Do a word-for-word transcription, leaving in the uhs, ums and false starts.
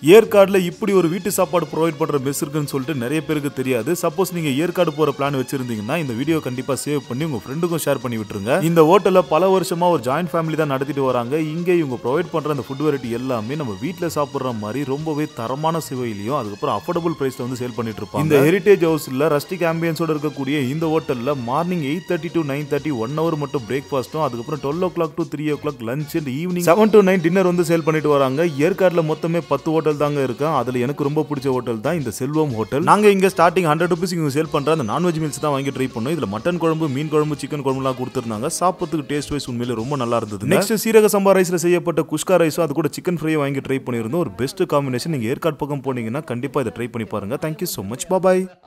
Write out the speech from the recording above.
ஏற்காடுல இப்படி ஒரு வீட்டு சாப்பாடு ப்ரொவைட் பண்ற மெஸ் இருக்குன்னு சொல்லிட்டு நிறைய பேருக்கு தெரியாது. சப்போஸ் நீங்க ஏற்காடு போற பிளான் வச்சிருந்தீங்கன்னா இந்த வீடியோ கண்டிப்பா சேவ் பண்ணி உங்க ஃப்ரெண்டுக்கும் ஷேர் பண்ணி விட்டுருங்க. இந்த ஹோட்டல்ல பல வருஷமா ஒரு ஜாயிண்ட் ஃபேமிலி தான் நடத்திட்டு வராங்க. இங்க இவங்க ப்ரொவைட் பண்ற அந்த ஃபுட் வெரைட்டி எல்லாமே நம்ம வீட்ல சாப்பிடுற மாதிரி ரொம்பவே தரமான சுவையிலையும் அதுக்கப்புறம் அஃபோர்டபுள் பிரைஸ்ல வந்து சேல் பண்ணிட்டு இருப்பாங்க. இந்த ஹெரிடேஜ் ஹவுஸ்ல ரஸ்டிக் ஆம்பியன்ஸோட இருக்கக்கூடிய இந்த ஹோட்டல்ல morning eight thirty to nine thirty one hour மட்டும் பிரேக்ஃபாஸ்ட்டும் அதுக்கப்புறம் twelve o'clock to three o'clock lunch and evening seven to nine dinner வந்து சேல் பண்ணிட்டு வராங்க. ஏற்காடுல மொத்தமே பத்து ஹோட்டல் தாங்க இருக்கு. அதுல எனக்கு ரொம்ப பிடிச்ச ஹோட்டல் தான் இந்த செல்வம் ஹோட்டல். நாங்க இங்க ஸ்டார்டிங் ஹண்ட்ரட் ருபீஸ் இங்க சேல் பண்ற அந்த நான்வெஜ் மீல்ஸ் தான் வாங்கி ட்ரை பண்ணோம். இதுல மட்டன் குழம்பு, மீன் குழம்பு, சிக்கன் குழம்பு எல்லாம் கொடுத்திருந்தாங்க. சாப்பிடுறதுக்கு டேஸ்ட் வைஸ் உண்மையிலே ரொம்ப நல்லா இருந்தது. நெக்ஸ்ட் சீரக சம்பா ரைஸ்ல செய்யப்பட்ட குஷ்கா ரைஸும் அது கூட சிக்கன் ஃப்ரை வாங்கி ட்ரை பண்ணியிருந்தோம். ஒரு பெஸ்ட் காம்பினேஷன். நீங்க ஏற்காடு பக்கம் போனீங்கன்னா கண்டிப்பா இதை ட்ரை பண்ணி பாருங்க. Thank you so much. பாய்.